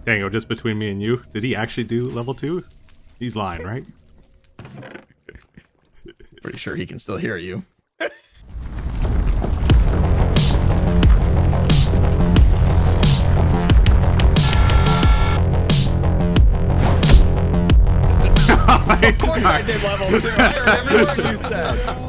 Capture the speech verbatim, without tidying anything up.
Dango, just between me and you, did he actually do level two? He's lying, right? Pretty sure he can still hear you. Of course I did level two. I heard every word you said.